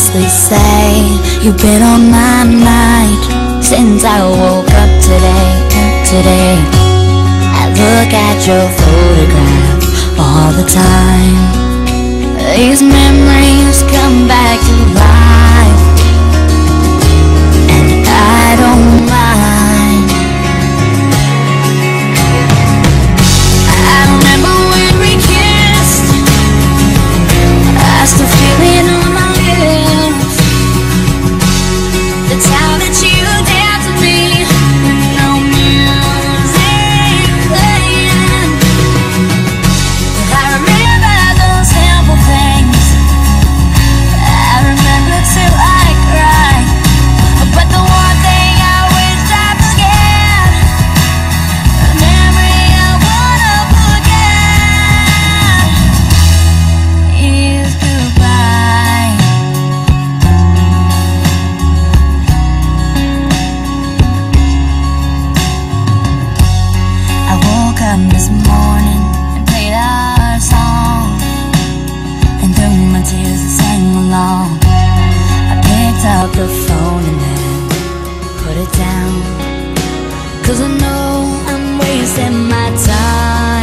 honestly say you've been on my mind since I woke up today. I look at your photograph all the time. These memories come back to life, and I don't mind. I remember when we kissed, I still feel it on my lips. The time that you danced with me with no music playing. I remember those simple things, I remember till I cry. But the one thing I wish I forget, the memory I wanna forget, is goodbye. I woke up this morning and played our song, and through my tears I sang along. I picked up the phone and then put it down, 'cause I know I'm wasting my time.